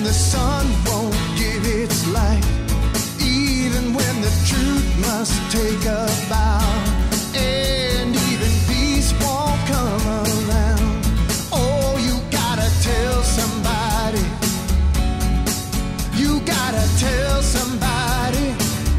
the sun won't give its light, even when the truth must take a bow, and even peace won't come around. Oh, you gotta tell somebody. You gotta tell somebody.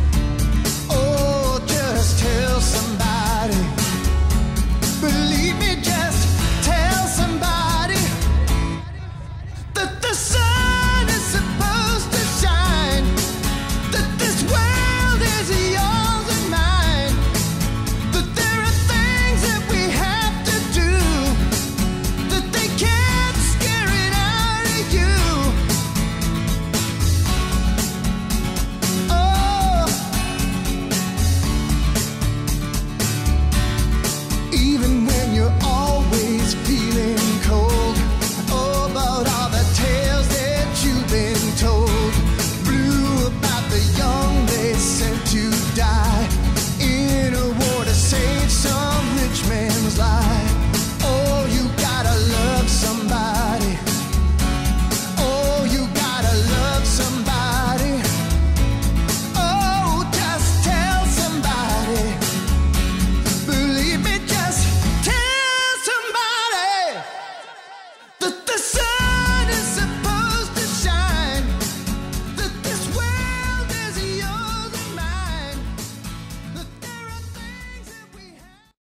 Oh, just tell somebody. Believe me, just tell somebody that the sun is supposed to shine, that this world is yours and mine, that there are things that we have to do, that they can't scare it out of you. Oh, even when you're always feeling cold, oh, about all the tales that you've been told, blue about the young they sent to die in a war to save some rich man's life. Oh, you gotta love somebody. Oh, you gotta love somebody. Oh, just tell somebody. Believe me, just tell somebody that the sun